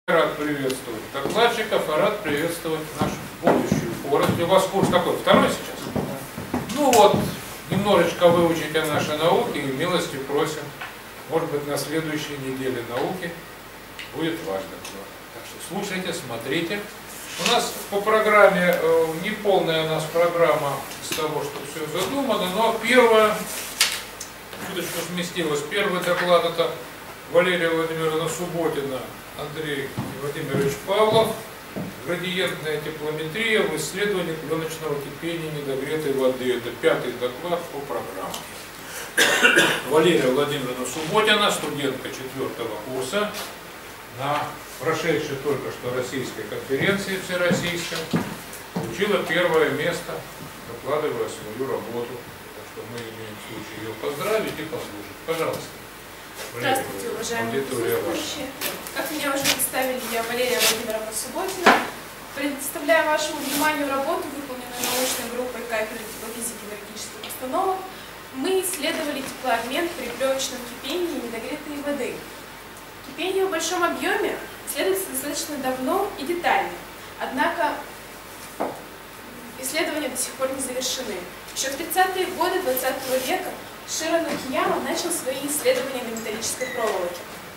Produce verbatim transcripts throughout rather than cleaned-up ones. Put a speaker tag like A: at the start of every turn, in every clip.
A: Рад приветствовать докладчиков, и рад приветствовать нашу будущую поросль. У вас курс какой? Второй сейчас? Ну вот, немножечко выучите наши науки и милости просим. Может быть, на следующей неделе науки будет ваш доклад. Так что слушайте, смотрите. У нас по программе, не полная у нас программа из того, что все задумано, но первая, чуточку сместилась, первый доклад это Валерия Владимировна Субботина, Андрей Владимирович Павлов, градиентная теплометрия в исследовании пленочного кипения недогретой воды. Это пятый доклад по программе. Валерия Владимировна Субботина, студентка четвертого курса, на прошедшей только что российской конференции всероссийской, получила первое место, докладывая свою работу. Так что мы имеем случай ее поздравить и послушать. Пожалуйста.
B: Здравствуйте, уважаемые присутствующие. Как меня уже представили, я Валерия Владимировна Субботина. Предоставляю вашему вниманию работу, выполненную научной группой кафедры теплофизики и энергетических установок. Мы исследовали теплообмен при пленочном кипении недогретой воды. Кипение в большом объеме исследуется достаточно давно и детально. Однако исследования до сих пор не завершены. Еще в тридцатые годы двадцатого века Широ Нокияма начал свои исследования на металлической проволоке.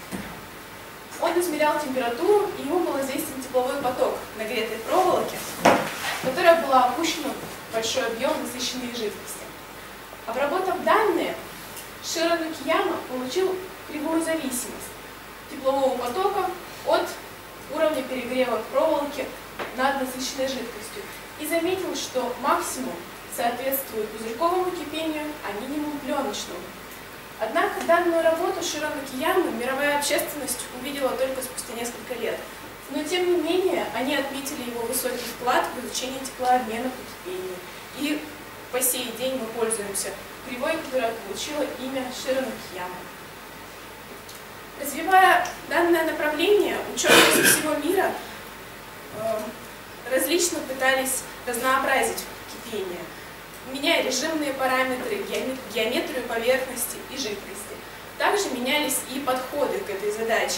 B: Он измерял температуру, и ему был известен тепловой поток нагретой проволоки, в которой была опущена большой объем насыщенной жидкости. Обработав данные, Широ Нокияма получил кривую зависимость теплового потока от уровня перегрева проволоки над насыщенной жидкостью и заметил, что максимум соответствует пузырьковому кипению, а минимум пленочному. Однако данную работу Широ Нокиямы мировая общественность увидела только спустя несколько лет. Но тем не менее, они отметили его высокий вклад в изучение теплообмена по кипению. И по сей день мы пользуемся кривой, которая получила имя Широ Нокиямы. Развивая данное направление, ученые со всего мира э, различно пытались разнообразить кипение, меняя режимные параметры, геометрию поверхности и жидкости. Также менялись и подходы к этой задаче.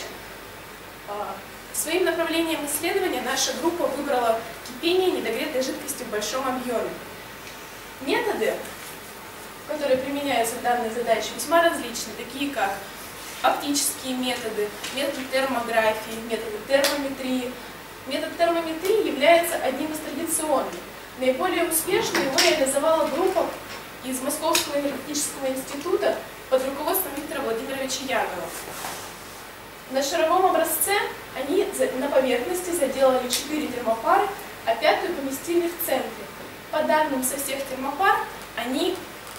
B: Своим направлением исследования наша группа выбрала кипение недогретой жидкости в большом объеме. Методы, которые применяются в данной задаче, весьма различны, такие как оптические методы, методы термографии, методы термометрии. Метод термометрии является одним из традиционных. Наиболее успешно его реализовала группа из Московского энергетического института под руководством Виктора Владимировича Ягова. На шаровом образце они на поверхности заделали четыре термопары, а пятую поместили в центре. По данным со всех термопар они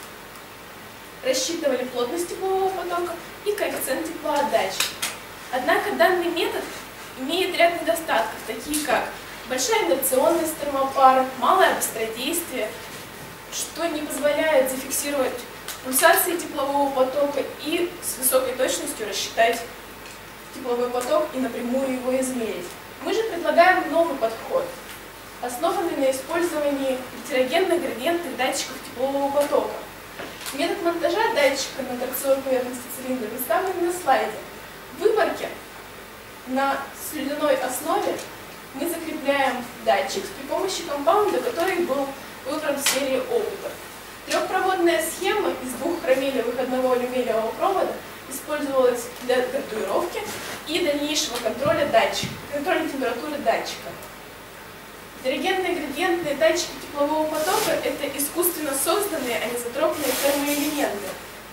B: рассчитывали плотность теплового потока и коэффициент теплоотдачи. Однако данный метод имеет ряд недостатков, такие как большая инерционность термопара, малое быстродействие, что не позволяет зафиксировать пульсации теплового потока и с высокой точностью рассчитать тепловой поток и напрямую его измерить. Мы же предлагаем новый подход, основанный на использовании гетерогенных градиентных датчиков теплового потока. Метод монтажа датчика на торцевой поверхности цилиндра представлен на слайде. В выборке на слюдяной основе мы закрепляем датчик при помощи компаунда, который был выбран в серии опытов. Трехпроводная схема из двух хромелевых одного алюминиевого провода использовалась для градуировки и дальнейшего контроля датчика, контроля температуры датчика. Гетерогенные градиентные датчики теплового потока – это искусственно созданные анизотропные термоэлементы.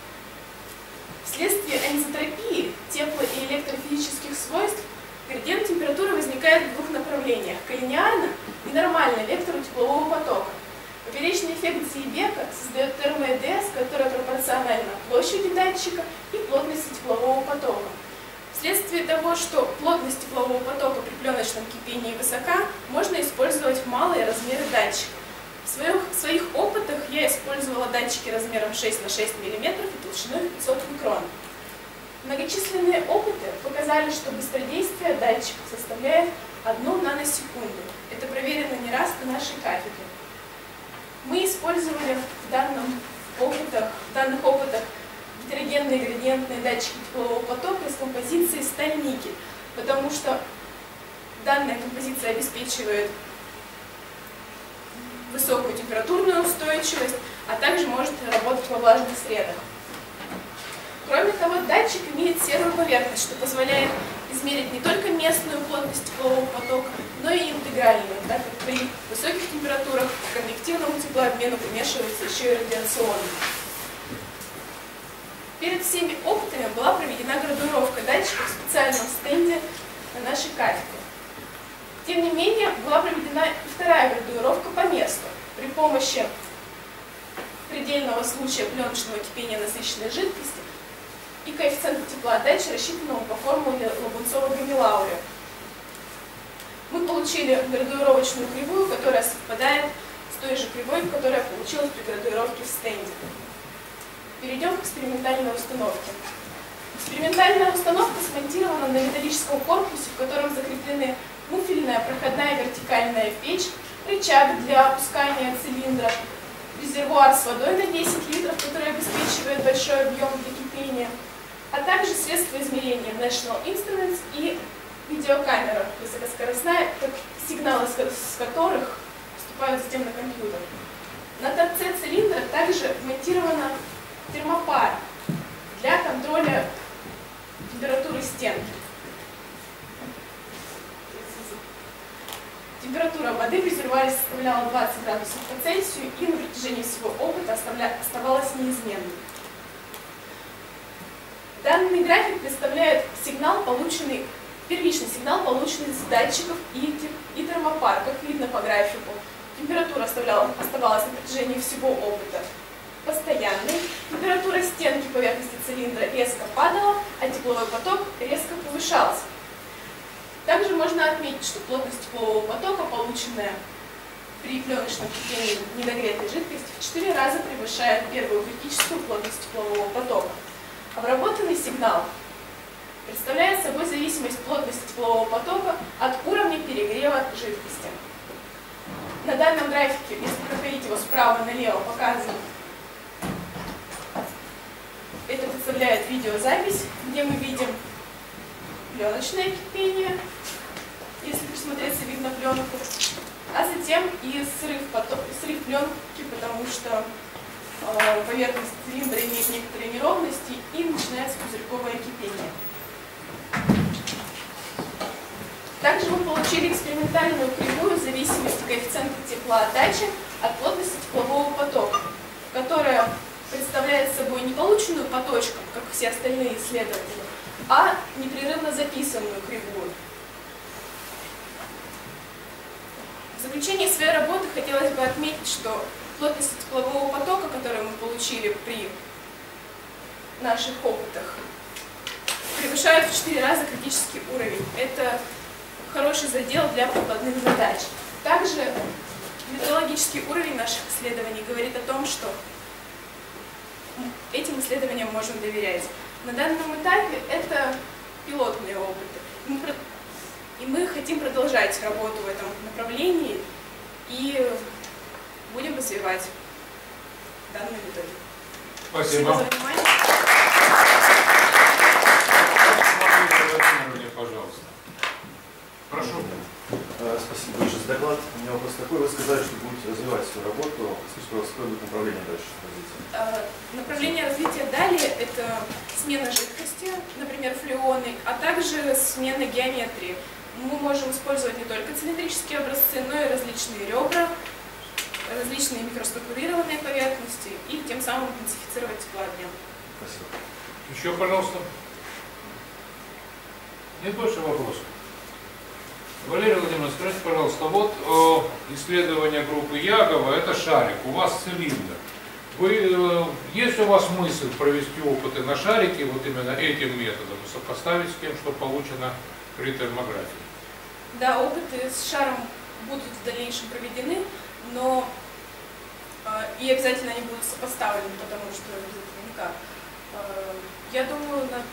B: Вследствие анизотропии тепло- и электрофизических свойств градиент температуры возникает в двух направлениях – коллинеарно и нормально вектору теплового потока. Поперечный эффект Зейбека создает термо-ЭДС, которая пропорциональна площади датчика и плотности теплового потока. Вследствие того, что плотность теплового потока при пленочном кипении высока, можно использовать малые размеры датчика. В своих, в своих опытах я использовала датчики размером шесть на шесть миллиметров и толщиной пятьсот микрон. Многочисленные опыты показали, что быстродействие датчика составляет одну наносекунду. Это проверено не раз на нашей кафедре. Мы использовали в, данном опытах, в данных опытах гетерогенные градиентные датчики теплового потока из композиции сталь-никель, потому что Данная композиция обеспечивает высокую температурную устойчивость, а также может работать во влажных средах. Кроме того, датчик имеет серую поверхность, что позволяет измерить не только местную плотность теплового потока, но и интегральную, так как при высоких температурах к конвективному теплообмену примешивается еще и радиационный. Перед всеми опытами была проведена градуировка датчиков в специальном стенде на нашей кафедре. Тем не менее, была проведена и вторая градуировка по месту при помощи предельного случая пленочного кипения насыщенной жидкости и коэффициента теплоотдачи, рассчитанного по формуле Лабунцова-Гамилаури. Мы получили градуировочную кривую, которая совпадает с той же кривой, которая получилась при градуировке в стенде. Перейдем к экспериментальной установке. Экспериментальная установка смонтирована на металлическом корпусе, в котором закреплены муфельная проходная вертикальная печь, рычаг для опускания цилиндра, резервуар с водой на десять литров, который обеспечивает большой объем для кипения, а также средства измерения National Instruments и видеокамера высокоскоростная, сигналы с которых поступают затем на компьютер. На торце цилиндра также монтирована термопара для контроля температуры стенки. Температура воды в резервуаре составляла двадцать градусов по Цельсию и на протяжении всего опыта оставалась неизменной. Данный график представляет сигнал, полученный, первичный сигнал, полученный с датчиков и, и термопар. Как видно по графику, температура оставляла, оставалась на протяжении всего опыта постоянной, температура стенки поверхности цилиндра резко падала, а тепловой поток резко повышался. Также можно отметить, что плотность теплового потока, полученная при пленочном кипении недогретой жидкости, в четыре раза превышает первую критическую плотность теплового потока. Обработанный сигнал представляет собой зависимость плотности теплового потока от уровня перегрева жидкости. На данном графике, если проходить его справа налево, показано, это представляет видеозапись, где мы видим пленочное кипение, если присмотреться, видно пленку, а затем и срыв, поток, срыв пленки, потому что э, поверхность цилиндра имеет некоторые неровности и начинается пузырьковое кипение. Также мы получили экспериментальную кривую зависимости коэффициента теплоотдачи от плотности теплового потока, которая представляет собой не полученную по точкам, как все остальные исследователи, а непрерывно записанную кривую. В заключение своей работы хотелось бы отметить, что плотность теплового потока, которую мы получили при наших опытах, превышает в четыре раза критический уровень. Это хороший задел для прикладных задач. Также методологический уровень наших исследований говорит о том, что этим исследованиям можно доверять. На данном этапе это пилотные опыты. И мы хотим продолжать работу в этом направлении и будем развивать данную методику.
A: Спасибо.
B: Спасибо за внимание.
A: Пожалуйста. Прошу.
C: Спасибо большое за доклад. У меня вопрос такой. Вы сказали, что будете развивать свою работу. Скажите, пожалуйста, какое будет направление дальше развития?
B: Направление развития далее – это смена жидкости, например, флюоны, а также смена геометрии. Мы можем использовать не только цилиндрические образцы, но и различные ребра, различные микроструктурированные поверхности и тем самым интенсифицировать теплообмен.
C: Спасибо.
A: Еще, пожалуйста. Нет больше вопросов? Валерий Владимирович, скажите, пожалуйста, вот э, исследование группы Ягова, это шарик, у вас цилиндр. Вы, э, есть у вас мысль провести опыты на шарике вот именно этим методом, сопоставить с тем, что получено при термографии?
B: Да, опыты с шаром будут в дальнейшем проведены, но э, и обязательно они будут сопоставлены, потому что без этого никак. Э, я думаю, на, э,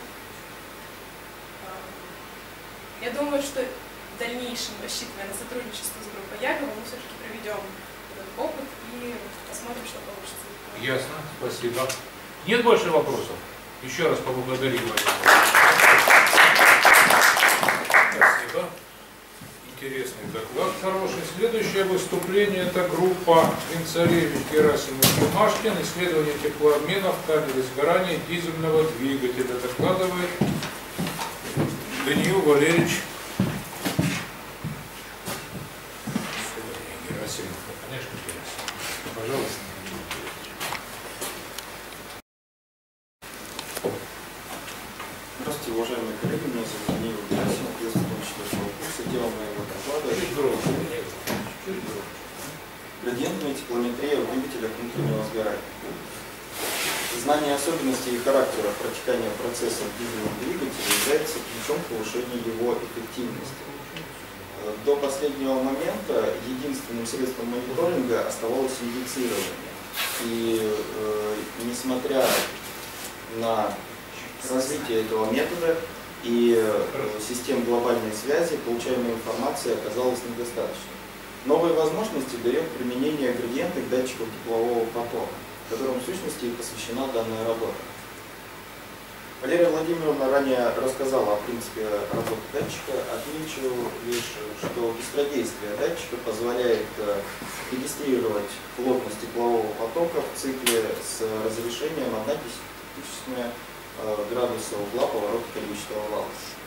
B: я думаю, что в дальнейшем, рассчитывая на сотрудничество с группой Ягова, мы все-таки проведем этот опыт и посмотрим, что получится.
A: Ясно, спасибо. Нет больше вопросов? Еще раз поблагодарим. Спасибо. Интересный доклад, хороший. Следующее выступление — это группа Винцаревич, Герасимов, Тимашкин. Исследование теплообмена в камере сгорания дизельного двигателя. Докладывает Даниил Валерьевич Герасимов. Конечно, Герасимов. Пожалуйста.
D: Здравствуйте, уважаемые коллеги, меня зовут Даниил Герасимов, я студент четвертого курса. Тема моего доклада — градиентная теплометрия в двигателях внутреннего сгорания. Знание особенностей и характера протекания процесса в дизельном двигателе является ключом к повышению его эффективности. До последнего момента единственным средством мониторинга оставалось индицирование. И э, несмотря на развитие этого метода и э, систем глобальной связи, получаемой информации оказалось недостаточно. Новые возможности дает применение градиентных датчиков теплового потока, которым в сущности и посвящена данная работа. Валерия Владимировна ранее рассказала о принципе работы датчика. Отмечу лишь, что быстродействие датчика позволяет регистрировать плотность теплового потока в цикле с разрешением одна десятая градуса угла поворота количества вала.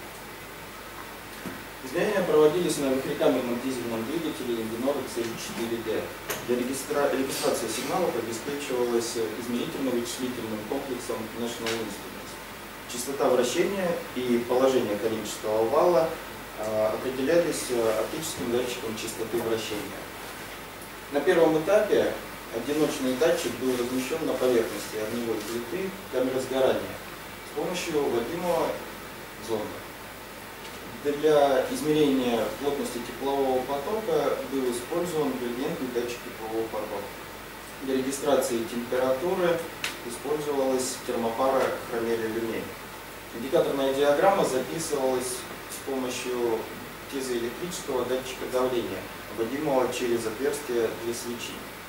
D: Измерения проводились на двухкамерном дизельном двигателе Invinor икс эль четыре дэ. Для регистра... регистрации сигналов обеспечивалась измерительно-вычислительным комплексом National Instruments. Частота вращения и положение количества вала э, определялись оптическим датчиком частоты вращения. На первом этапе одиночный датчик был размещен на поверхности огневой плиты камеры сгорания с помощью вводимого зонда. Для измерения плотности теплового потока был использован градиентный датчик теплового потока. Для регистрации температуры использовалась термопара хромель-алюминий. Индикаторная диаграмма записывалась с помощью пьезоэлектрического датчика давления, вводимого через отверстие для свечи.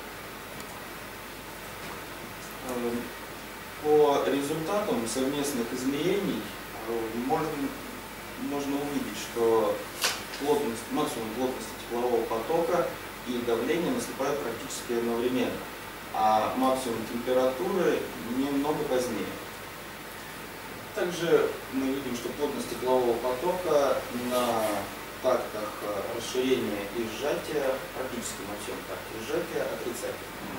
D: По результатам совместных измерений можно можно увидеть, что плотность, максимум плотности теплового потока и давления наступают практически одновременно, а максимум температуры немного позднее. Также мы видим, что плотность теплового потока на тактах расширения и сжатия, практически на всем такте сжатия, отрицательна.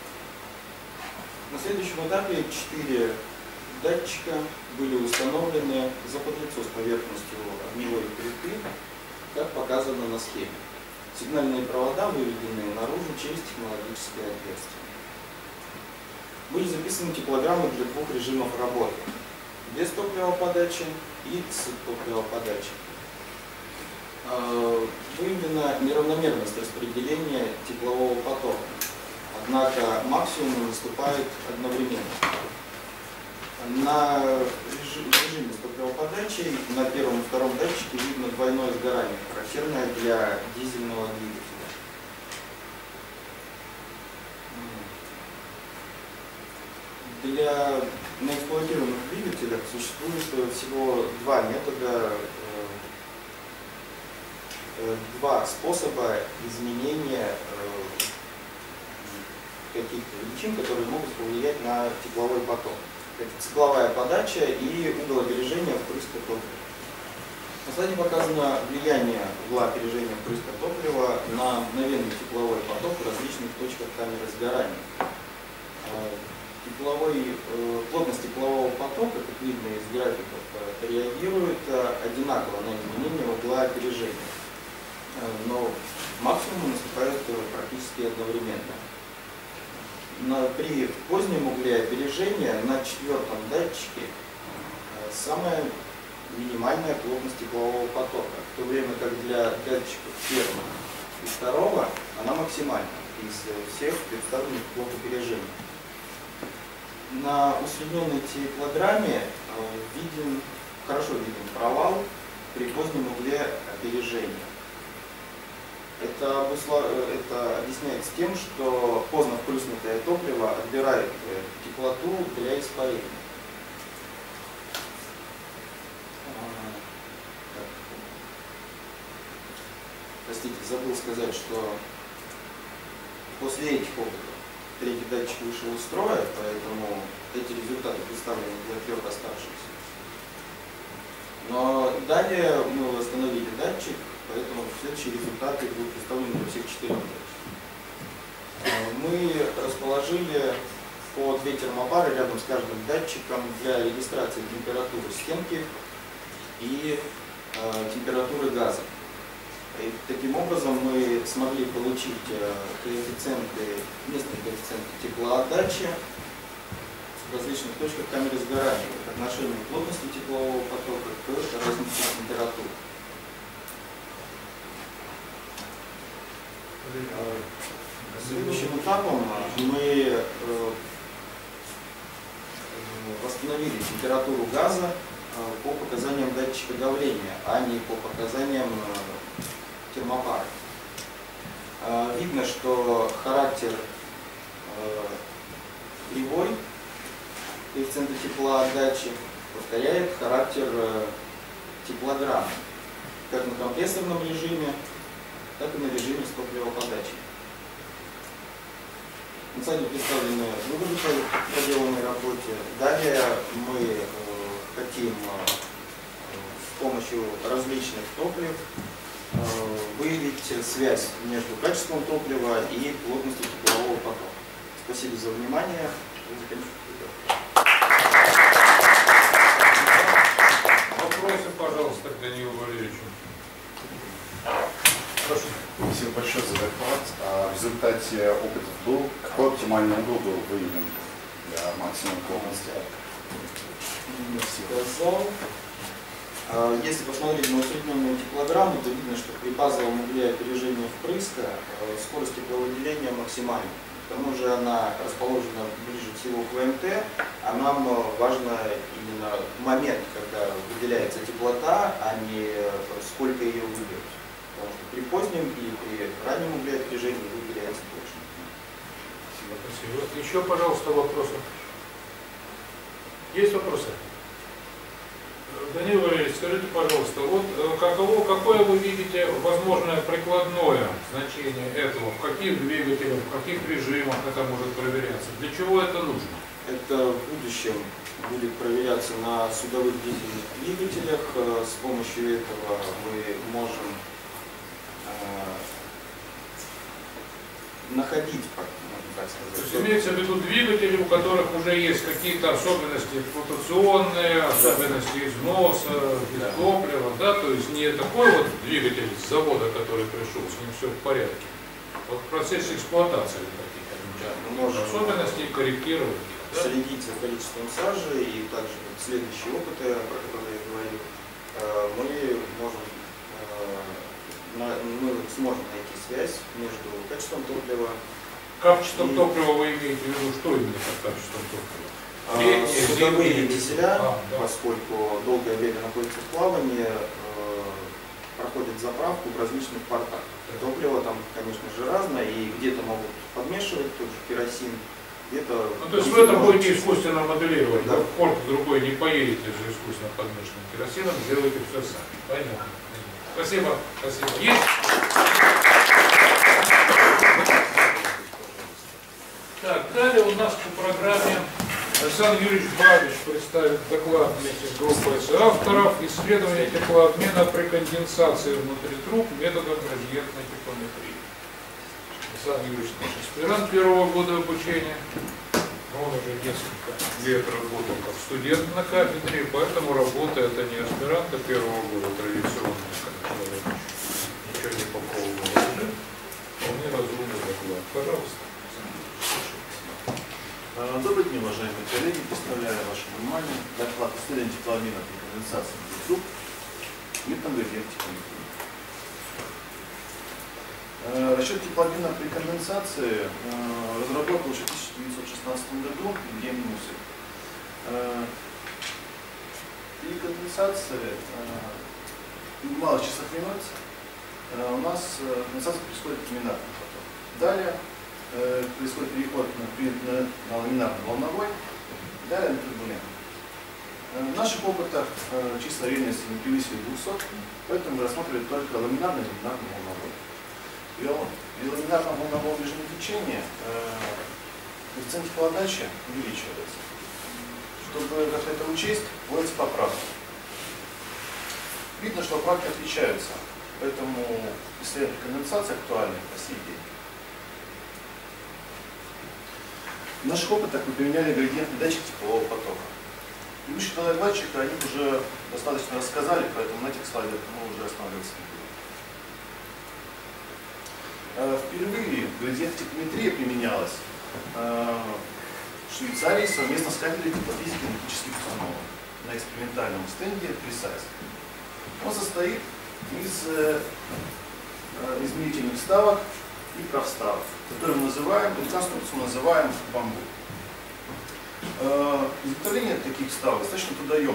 D: На следующем этапе четыре датчика были установлены за подлицо с поверхностью огневой плиты, как показано на схеме. Сигнальные провода выведены наружу через технологическое отверстие. Были записаны теплограммы для двух режимов работы: без топливоподачи и с топливоподачей. Выявлена неравномерность распределения теплового потока, однако максимум наступает одновременно. На режиме с топливоподачей на первом и втором датчике видно двойное сгорание, характерное для дизельного двигателя. Для неэксплуатируемых двигателей существует всего два метода, два способа изменения каких-то величин, которые могут повлиять на тепловой поток. Это цикловая подача и угол опережения впрыска топлива. На слайде показано влияние угла опережения впрыска топлива на мгновенный тепловой поток в различных точках камеры сгорания. Тепловой, плотность теплового потока, как видно из графиков, реагирует одинаково на изменение угла опережения, но максимум наступает практически одновременно. На, при позднем угле опережения на четвертом датчике самая минимальная плотность теплового потока, в то время как для датчиков первого и второго она максимальна из всех представленных блок опережения. На усредненной теплограмме виден, хорошо виден провал при позднем угле опережения. Это, обуслов... это объясняется тем, что поздно впрыснутое топливо отбирает теплоту для испарения. простите, забыл сказать, что после этих опытов третий датчик вышел из строя, поэтому эти результаты представлены для трех оставшихся. Но далее мы восстановили датчик, поэтому следующие результаты будут представлены для всех четырех датчиков. Мы расположили по две термопары рядом с каждым датчиком для регистрации температуры стенки и э, температуры газа. И таким образом мы смогли получить э, коэффициенты, местные коэффициенты теплоотдачи в различных точках камеры сгорания к отношению плотности теплового потока к разнице температур. Следующим этапом мы восстановили температуру газа по показаниям датчика давления, а не по показаниям термопары. Видно, что характер кривой коэффициента теплоотдачи повторяет характер теплограммы, как на компрессорном режиме, так и на режиме с топливоподачей. На слайде представлены выводы по проделанной работе. Далее мы э, хотим э, с помощью различных топлив э, выявить связь между качеством топлива и плотностью теплового потока. Спасибо за внимание.
A: Вопросы, пожалуйста, к Данилу Валерьевичу. Прошу.
E: Спасибо большое за доклад. А в результате опытов был, какой оптимальный угол был выявлен для максимум плотности?
D: Сказал. Если посмотреть на усредненную теплограмму, то видно, что при базовом угле опережения впрыска скорость тепловыделения максимальна. К тому же она расположена ближе всего к ВМТ, а нам важно именно момент, когда выделяется теплота, а не сколько ее выделить. Потому что при позднем и при раннем угле опережения выделяется больше.
A: Спасибо. Еще, пожалуйста, вопросы. Есть вопросы? Данил Валерьевич, скажите, пожалуйста, вот каково, какое вы видите возможное прикладное значение этого? В каких двигателях, в каких режимах это может проверяться? Для чего это нужно?
D: Это в будущем будет проверяться на судовых дизельных двигателях. С помощью этого мы можем находить, можно так сказать.
A: То есть имеется в виду двигатели, у которых уже есть какие-то особенности эксплуатационные, особенности износа,
D: да.
A: топлива, да, то есть не такой вот двигатель с завода, который пришел, с ним все в порядке. Вот в процессе эксплуатации какие-то
D: да, мы можем
A: особенности корректировать. Да?
D: Следить за количеством сажи и также следующие опыты, про которые я говорил, мы можем мы сможем найти связь между качеством топлива.
A: Качеством
D: и...
A: топлива вы имеете в виду, что именно под качеством топлива?
D: А, судовые дизеля,
A: а, да.
D: поскольку долгое время находятся в плавании, э, проходят заправку в различных портах. Топливо там, конечно же, разное, и где-то могут подмешивать тот же керосин, где-то...
A: Ну, то есть вы это будете искусственно моделировать,
D: да.
A: порт другой не поедете за искусственно подмешанным керосином, сделайте все сами. Понятно. Спасибо. Спасибо. Есть? Так, далее у нас по программе Александр Юрьевич Бабич представит доклад вместе с группой соавторов «Исследование теплообмена при конденсации внутри труб методом градиентной теплометрии». Александр Юрьевич наш аспирант первого года обучения. Он уже несколько лет работал как студент на кафедре, поэтому работа это не аспиранта первого года, традиционная, как человек ничего не попробовал. Вполне разумный доклад. Пожалуйста.
C: Добрый день, уважаемые коллеги. Представляю вашему вниманию доклад исследования теплообмена при конденсации внутри труб методом градиентной теплометрии. Расчет теплообмена при конденсации разработал еще в тысяча девятьсот шестнадцатом году Евгений Мусин. При конденсации в малых часах минут у нас конденсация происходит ламинарный поток. Далее происходит переход на, на, на ламинарно-волновой, далее на турбулентный. В наших опытах числа верности не превысили двухсот, поэтому мы рассматривали только ламинарный и ламинарный волновой. При ламинарном волновом режиме течения коэффициент теплоотдачи увеличивается. Чтобы как это учесть, вводится поправка. Видно, что поправки отличаются, поэтому исследование конденсации актуальны по сей день. В наших опытах мы применяли градиентный датчик теплового потока. Предыдущие два датчика о них уже достаточно рассказали, поэтому на этих слайдах мы уже останавливаться не будем. Впервые градиентная теплометрия применялась в Швейцарии совместно с кафедрой теплофизики аналитических установок на экспериментальном стенде Precise. Он состоит из измерительных вставок и профставок, которые мы называем, эту конструкцию мы называем бамбук. Изготовление таких вставок достаточно трудоемко.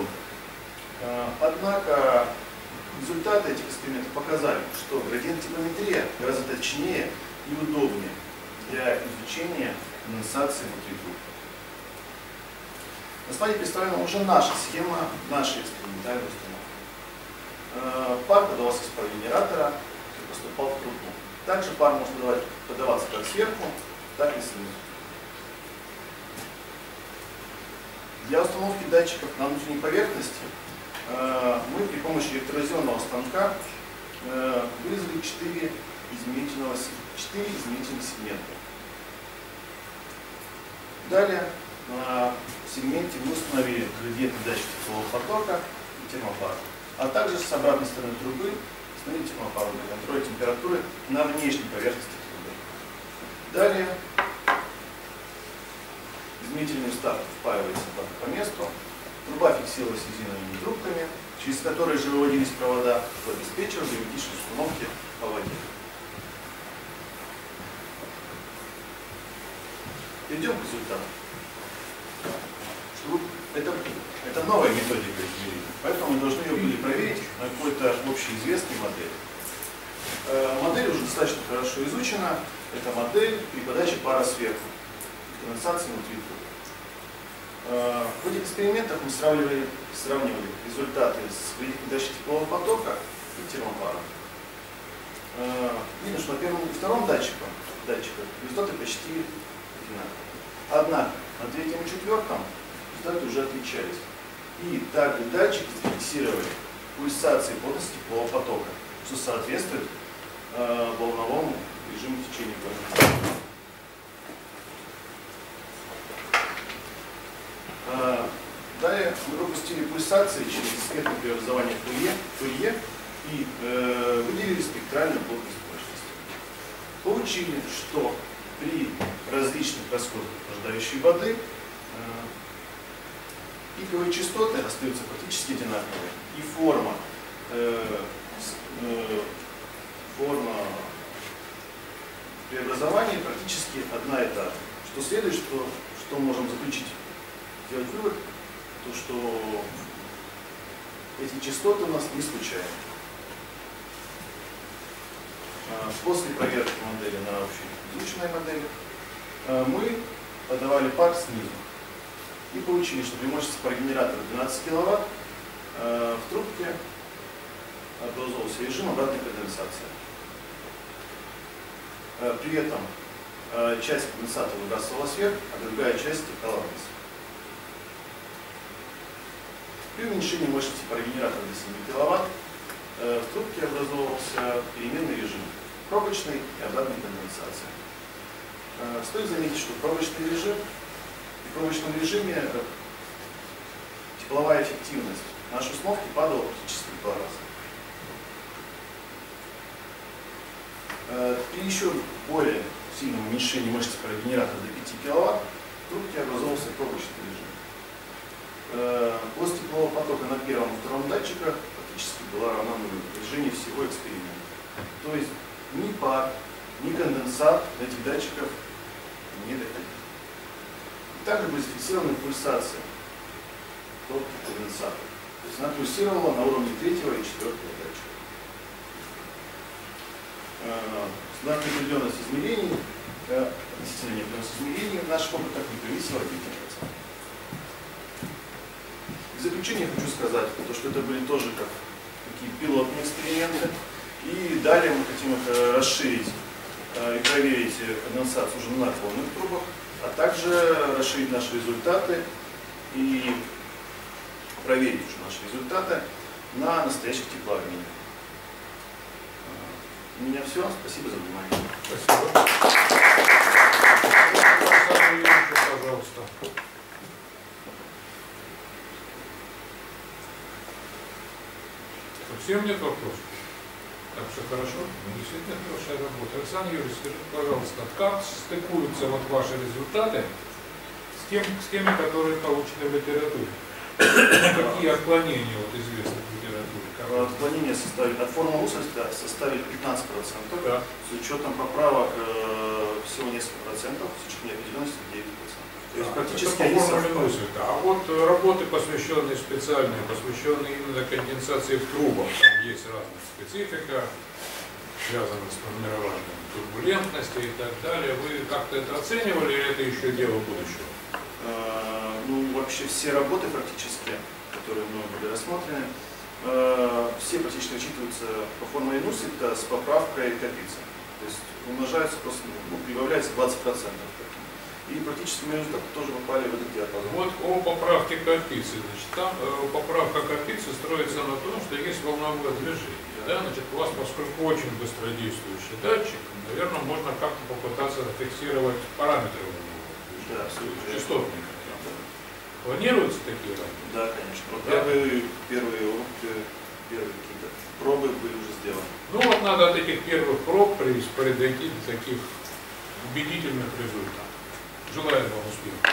C: Однако результаты этих экспериментов показали, что градиентная теплометрия гораздо точнее и удобнее для изучения конденсации внутри труб. На слайде представлена уже наша схема нашей экспериментальной установки. Пар подавался из-под генератора и поступал в трубу. Также пар может подавать, подаваться как сверху, так и снизу. Для установки датчиков на внутренней поверхности мы при помощи электровизионного станка вырезали четыре измерительных сегмента. Далее на сегменте мы установили градиентный датчик теплового потока и термопар, а также с обратной стороны трубы установили термопар для контроля температуры на внешней поверхности трубы. Далее измерительный вставки впаивается по месту, труба фиксировалась резиновыми трубками, через которые же выводились провода, что обеспечивали герметичные установки по воде. Перейдем к результату. Это, это новая методика измерения, поэтому мы должны ее были проверить на какой-то общеизвестной модели. Э, модель уже достаточно хорошо изучена. Это модель при подаче пара сверху, конденсации внутри трубы. Э, в этих экспериментах мы сравнивали, сравнивали результаты с подачей теплового потока и термопаром. Э, видно, что на первом и втором датчиках, датчиках результаты почти одинаковые. Однако на третьем и четвертом результаты уже отличались. И также датчики зафиксировали пульсации плотности теплового потока, что соответствует э, волновому режиму течения конденсата. Э, далее мы пропустили пульсации через дискретное преобразование Фурье и э, выделили спектральную плотность мощности. Получили, что при различных расходах охлаждающей воды пиковые частоты остаются практически одинаковые, и форма, э, э, форма преобразования практически одна и та же. Что следует, что, что можем заключить, сделать вывод, то что эти частоты у нас не случайны. После проверки модели на общей изученной модели мы подавали пар снизу и получили, что при мощности парогенератора двенадцать киловатт в трубке образовался режим обратной конденсации. При этом часть конденсата выбрасывалась вверх, а другая часть текала вниз. При уменьшении мощности парогенератора до семи киловатт в трубке образовался переменный режим пробочной и обратной конденсации. Стоит заметить, что пробочный режим и в пробочном режиме тепловая эффективность нашей установки падала практически в два раза. При еще более сильном уменьшении мощности парогенератора до пяти киловатт в трубке образовался пробочный режим. Плотность теплового потока на первом и втором датчиках практически была равна нулю в режиме всего эксперимента. То есть ни пар, ни конденсат на этих датчиках не доходили. Также были зафиксированы пульсации топки конденсата. То есть она пульсировала на уровне третьего и четвертого датчика. Знак неопределенности измерений, относительно неопределенности измерений в наших опытах не превысила один процент. Из заключение хочу сказать, то, что это были тоже как такие пилотные эксперименты. И далее мы хотим их расширить и проверить конденсацию уже на наклонных трубах, а также расширить наши результаты и проверить уже наши результаты на настоящих теплообменах. У меня все. Спасибо за внимание.
A: Спасибо. Пожалуйста. Совсем нет вопросов? Так что хорошо, ну, действительно хорошая работа. Александр Юрьевич, скажите, пожалуйста, как стыкуются вот ваши результаты с, тем, с теми, которые получены в литературе? Какие отклонения вот известны в литературе?
C: Отклонения составили, от формулы Руссельса составили пятнадцать процентов,
A: да.
C: С учетом поправок э, всего несколько процентов, с учетом неопределенности девять процентов. То есть
A: Да,
C: практически
A: это
C: они
A: по формуле
C: совпадают.
A: Руссельса. А вот работы, посвященные специальные, посвященные именно конденсации в трубах, там есть разная специфика, связанная с формированием турбулентности и так далее. Вы как-то это оценивали или это еще дело будущего?
C: Э, ну, вообще все работы практически, которые мы были рассмотрены, э, все практически учитываются по формуле Нурсельта с поправкой Капица. То есть умножается просто, ну, прибавляется двадцать процентов. И практически мои результаты тоже попали в этот диапазон.
A: Вот о поправке Капицы. Значит, там э, поправка Капицы строится на том, что есть волновое движение. Да? Значит, у вас, поскольку очень быстродействующий датчик, наверное, можно как-то попытаться зафиксировать параметры волнового движения.
C: Да, абсолютно.
A: Частотные хотя бы. Планируются такие работы?
C: Да, конечно. Вот первые, первые опыты, первые какие-то пробы были уже сделаны.
A: Ну вот надо от этих первых проб пройти до таких убедительных результатов. Желаю вам успеха.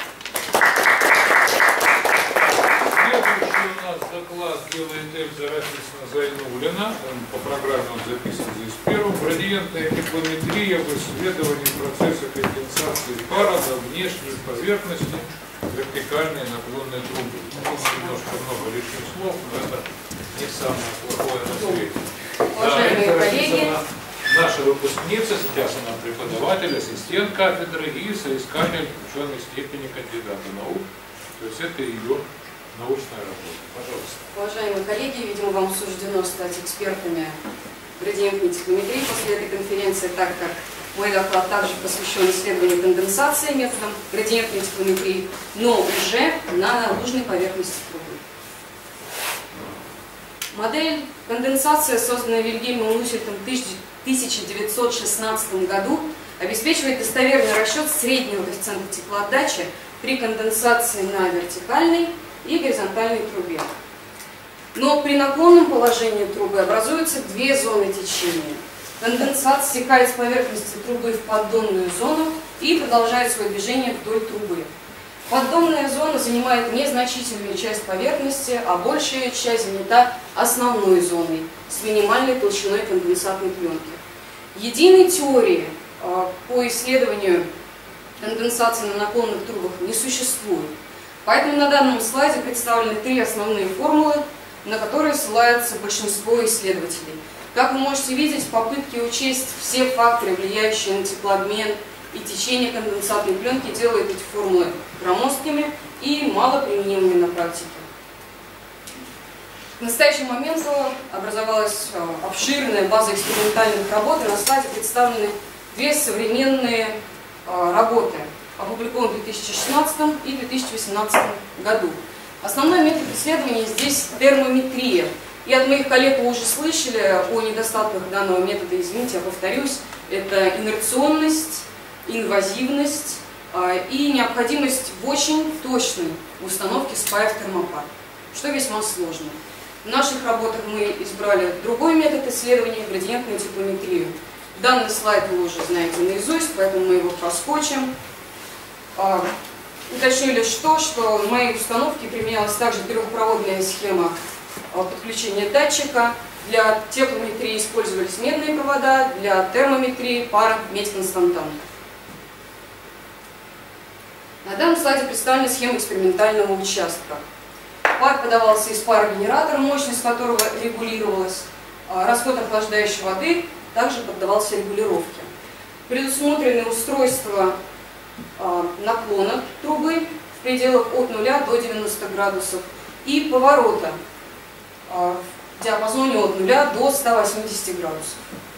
A: Следующий у нас доклад делает Эльза Рафисовна Зайнуллина. По программе он записан здесь первым. Градиентная теплометрия в исследовании процесса конденсации пара до внешней поверхности вертикальной наклонной трубы. Тут немножко много лишних слов, но это не самое плохое на свете.
F: Уважаемые
A: Да,
F: коллеги,
A: наша выпускница, сейчас она преподаватель, ассистент кафедры и соискатель ученой степени кандидата наук. То есть это ее научная работа. Пожалуйста.
F: уважаемые коллеги, видимо, вам суждено стать экспертами градиентной теплометрии после этой конференции, так как мой доклад также посвящен исследованию конденсации методом градиентной теплометрии, но уже на наружной поверхности трубы. Модель конденсации, созданная Вильгельмом Нурсельтом в тысяча девятьсот шестнадцатом году, обеспечивает достоверный расчет среднего коэффициента теплоотдачи при конденсации на вертикальной и горизонтальной трубе. Но при наклонном положении трубы образуются две зоны течения. Конденсат стекает с поверхности трубы в поддонную зону и продолжает свое движение вдоль трубы. Поддонная зона занимает незначительную часть поверхности, а большая часть занята основной зоной с минимальной толщиной конденсатной пленки. Единой теории э, по исследованию конденсации на наклонных трубах не существует. Поэтому на данном слайде представлены три основные формулы, на которые ссылается большинство исследователей. Как вы можете видеть, попытки учесть все факторы, влияющие на теплообмен и течение конденсатной пленки, делают эти формулы громоздкими и малоприменимыми на практике. К настоящему моменту образовалась обширная база экспериментальных работ, и на слайде представлены две современные работы, опубликованные в две тысячи шестнадцатом и две тысячи восемнадцатом году. Основной метод исследования здесь термометрия. И от моих коллег вы уже слышали о недостатках данного метода, извините, я повторюсь, это инерционность, инвазивность э, и необходимость в очень точной установке спая в термопар, что весьма сложно. В наших работах мы избрали другой метод исследования, градиентную теплометрию. Данный слайд вы уже знаете наизусть, поэтому мы его проскочим. Э, уточню лишь то, что в моей установке применялась также трехпроводная схема подключения датчика. Для теплометрии использовались медные провода, для термометрии пара медь-константан. На данном слайде представлена схема экспериментального участка. Пар подавался из парогенератора, мощность которого регулировалась. Расход охлаждающей воды также поддавался регулировке. Предусмотрены устройства наклона трубы в пределах от нуля до девяноста градусов. и поворота в диапазоне от нуля до ста восьмидесяти градусов.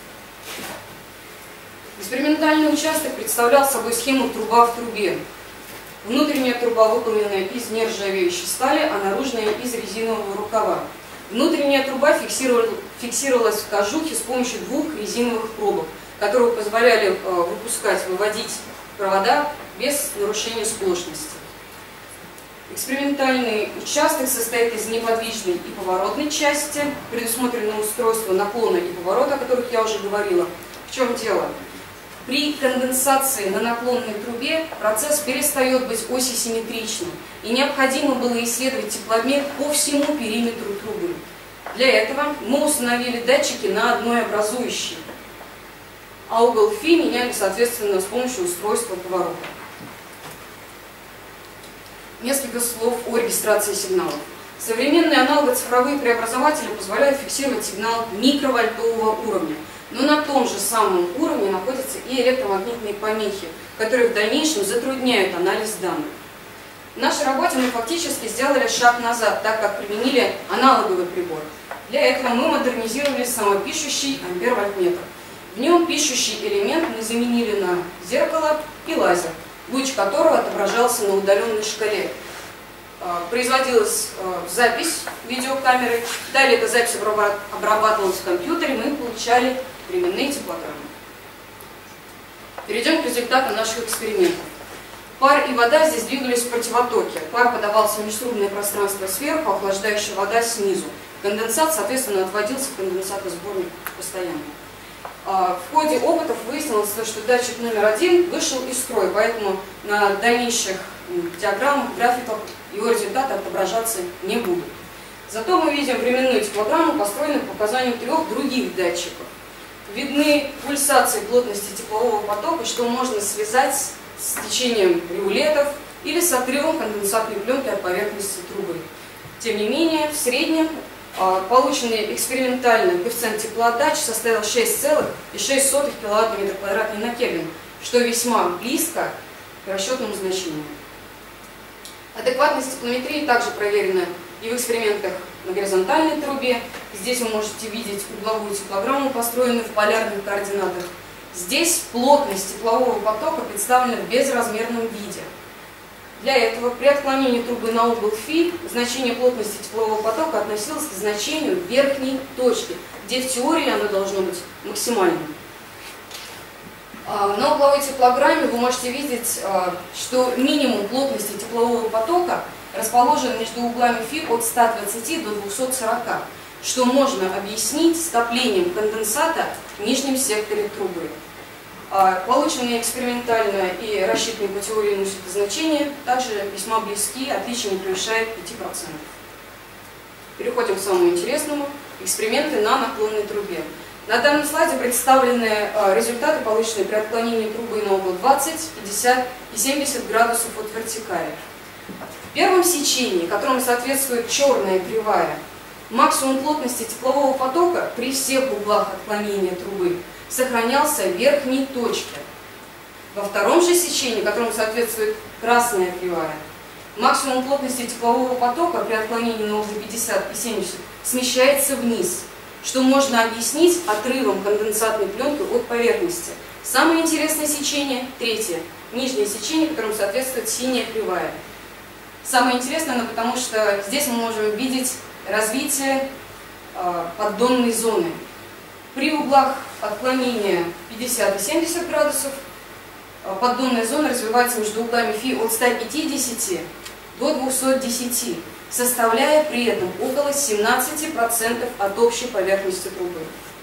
F: Экспериментальный участок представлял собой схему труба в трубе. Внутренняя труба выполнена из нержавеющей стали, а наружная из резинового рукава. Внутренняя труба фиксировалась в кожухе с помощью двух резиновых пробок, которые позволяли выпускать, выводить провода без нарушения сплошности. Экспериментальный участок состоит из неподвижной и поворотной части, предусмотрено устройство наклона и поворота, о которых я уже говорила. В чем дело? При конденсации на наклонной трубе процесс перестает быть осисимметричным, и необходимо было исследовать тепломер по всему периметру трубы. Для этого мы установили датчики на одной образующей, а угол φ меняли, соответственно, с помощью устройства поворота. Несколько слов о регистрации сигналов. Современные аналогоцифровые преобразователи позволяют фиксировать сигнал микровольтового уровня, но на том же самом уровне находятся и электромагнитные помехи, которые в дальнейшем затрудняют анализ данных. В нашей работе мы фактически сделали шаг назад, так как применили аналоговый прибор. Для этого мы модернизировали самопишущий ампер-вольтметр. В нем пишущий элемент мы заменили на зеркало и лазер, луч которого отображался на удаленной шкале. Производилась запись видеокамерой, далее эта запись обрабатывалась в компьютере, мы получали временные теплограммы. Перейдем к результатам наших экспериментов. Пар и вода здесь двигались в противотоке. Пар подавался в межтрубное пространство сверху, охлаждающая вода снизу. Конденсат, соответственно, отводился в конденсатосборник постоянно. В ходе опытов выяснилось, что датчик номер один вышел из строя, поэтому на дальнейших диаграммах, графиках его результаты отображаться не будут. Зато мы видим временную теплограмму, построенную по показанию трех других датчиков. Видны пульсации плотности теплового потока, что можно связать с течением риулетов или с отрывом конденсатной пленки от поверхности трубы. Тем не менее, в среднем полученный экспериментальный коэффициент теплоотдачи составил шесть целых шесть десятых киловатт на метр квадратный на Кельвин, что весьма близко к расчетному значению. Адекватность теплометрии также проверена и в экспериментах на горизонтальной трубе. Здесь вы можете видеть угловую теплограмму, построенную в полярных координатах. Здесь плотность теплового потока представлена в безразмерном виде. Для этого при отклонении трубы на угол φ значение плотности теплового потока относилось к значению верхней точки, где в теории оно должно быть максимальным. На угловой теплограмме вы можете видеть, что минимум плотности теплового потока расположен между углами φ от ста двадцати до двухсот сорока, что можно объяснить скоплением конденсата в нижнем секторе трубы. Полученные экспериментально и рассчитанные по теории носят значения также весьма близки, отличие не превышает пяти процентов. Переходим к самому интересному – эксперименты на наклонной трубе. На данном слайде представлены результаты, полученные при отклонении трубы на угол двадцать, пятьдесят и семьдесят градусов от вертикали. В первом сечении, которому соответствует черная кривая, максимум плотности теплового потока при всех углах отклонения трубы сохранялся в верхней точке. Во втором же сечении, которому соответствует красная кривая, максимум плотности теплового потока при отклонении на углы пятьдесят и семьдесят смещается вниз, что можно объяснить отрывом конденсатной пленки от поверхности. Самое интересное сечение – третье, нижнее сечение, которому соответствует синяя кривая. Самое интересное, но потому что здесь мы можем видеть развитие э, поддонной зоны. При углах отклонения пятьдесят и семьдесят градусов поддонная зона развивается между углами φ от ста пятидесяти до двухсот десяти, составляя при этом около семнадцати процентов от общей поверхности трубы.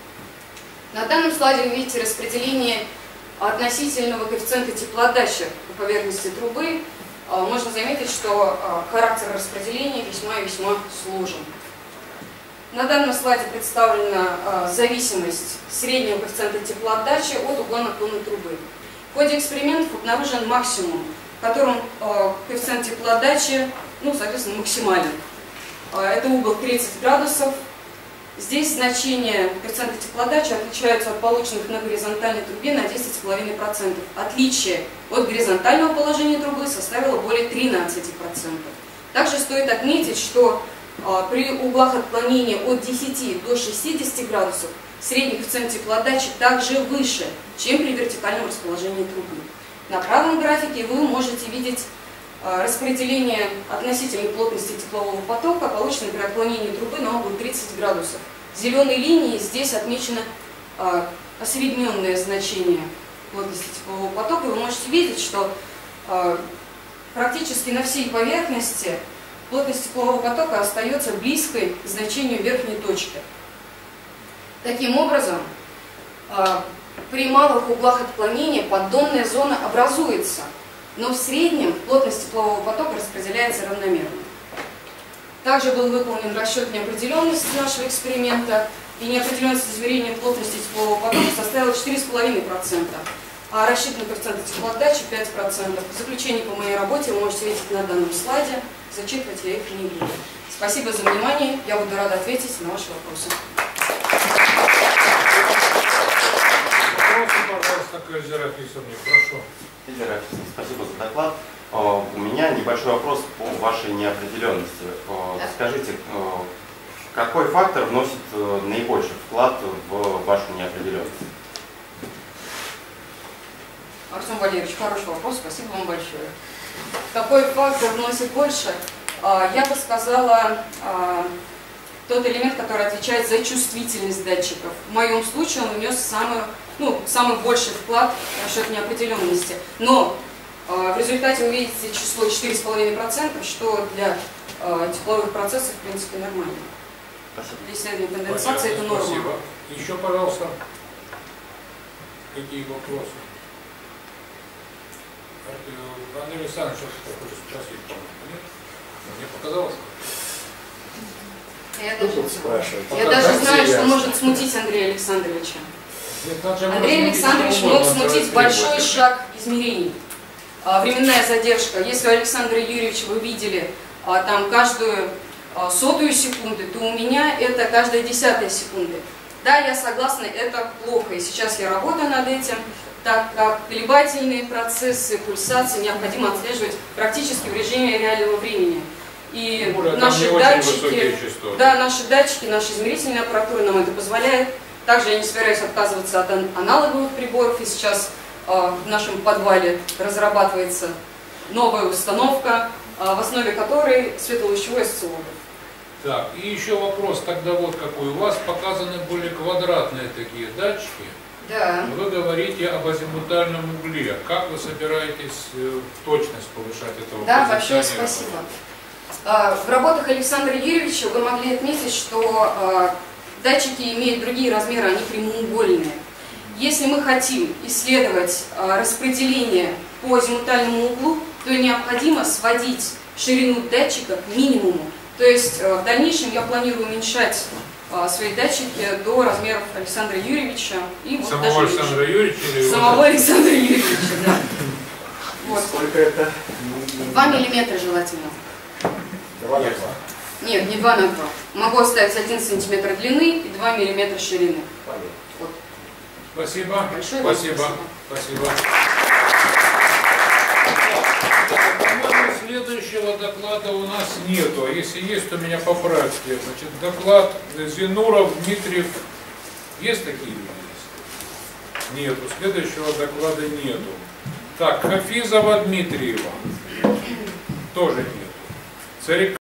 F: На данном слайде вы видите распределение относительного коэффициента теплоотдачи по поверхности трубы. Можно заметить, что характер распределения весьма и весьма сложен. На данном слайде представлена э, зависимость среднего коэффициента теплоотдачи от угла наклонной трубы. В ходе экспериментов обнаружен максимум, в котором э, коэффициент теплоотдачи, ну, соответственно, максимален. Э, это угол тридцать градусов. Здесь значения коэффициента теплоотдачи отличаются от полученных на горизонтальной трубе на десять целых пять десятых процента. Отличие от горизонтального положения трубы составило более тринадцати процентов. Также стоит отметить, что А, При углах отклонения от десяти до шестидесяти градусов средний коэффициент теплоотдачи также выше, чем при вертикальном расположении трубы. На правом графике вы можете видеть а, распределение относительной плотности теплового потока, полученной при отклонении трубы на угол тридцать градусов. Зеленой линией здесь отмечено а, осредненное значение плотности теплового потока. Вы можете видеть, что а, практически на всей поверхности плотность теплового потока остается близкой к значению верхней точки. Таким образом, при малых углах отклонения поддонная зона образуется, но в среднем плотность теплового потока распределяется равномерно. Также был выполнен расчет неопределенности нашего эксперимента, и неопределенность измерения плотности теплового потока составила четыре и пять десятых процента, а рассчитанный коэффициент теплоотдачи пять процентов. Заключение по моей работе вы можете видеть на данном слайде, зачитывать я их не буду. Спасибо за внимание, я буду рада ответить на ваши вопросы.
A: Вопросы, пожалуйста, к Эльзе Рафисовне, прошу.
G: Эльза Рафисовна, спасибо за доклад. У меня небольшой вопрос по вашей неопределенности. Скажите, какой фактор вносит наибольший вклад в вашу неопределенность?
F: Артем Валерьевич, хороший вопрос, спасибо вам большое. Какой фактор вносит больше? Я бы сказала, тот элемент, который отвечает за чувствительность датчиков. В моем случае он внес самый, ну, самый больший вклад в расчет неопределенности. Но в результате вы видите число четыре и пять десятых процента, что для тепловых процессов в принципе нормально.
G: Спасибо.
F: Для исследования конденсации это норма.
A: Спасибо. Еще, пожалуйста, какие вопросы? Андрей Александрович, что хочет спросить, по-моему, нет? Мне показалось.
F: Я даже, я даже знаю, что может смутить Андрея Александровича. Андрей Александрович мог смутить большой шаг измерений. А, временная задержка. Если у Александра Юрьевича вы видели а, там каждую а, сотую секунды, то у меня это каждая десятая секунды. Да, я согласна, это плохо. И сейчас я работаю над этим, так как колебательные процессы, пульсации необходимо отслеживать практически в режиме реального времени. И
A: Ура,
F: наши датчики, да, наши датчики, наша измерительная аппаратура нам это позволяет. Также я не собираюсь отказываться от аналоговых приборов, и сейчас э, в нашем подвале разрабатывается новая установка, э, в основе которой светолучевой осциллограф.
A: Так, и еще вопрос тогда вот какой. У вас показаны более квадратные такие датчики.
F: Да.
A: Вы говорите об азимутальном угле. Как вы собираетесь э, точность повышать этого?
F: Да, большое спасибо. Э, в работах Александра Юрьевича вы могли отметить, что э, датчики имеют другие размеры, они прямоугольные. Если мы хотим исследовать э, распределение по азимутальному углу, то необходимо сводить ширину датчика к минимуму. То есть э, в дальнейшем я планирую уменьшать э, свои датчики до размеров Александра Юрьевича. И вот
A: самого
F: даже
A: Александра Юрьевича? Или
F: самого Александра Юрьевича, да. Вот.
E: Сколько это?
F: Два миллиметра желательно.
E: Два на два.
F: Нет, не два на два. Могу оставить один сантиметр длины и два миллиметра ширины. Вот.
A: Спасибо.
F: Большое вам
A: Спасибо. Спасибо. По-моему, следующего доклада у нас нету. А если есть, то меня поправьте. Значит, доклад Зинуров, Дмитриев. Есть такие люди? Нету. Следующего доклада нету. Так, Хафизова, Дмитриева. Тоже нету. Царик.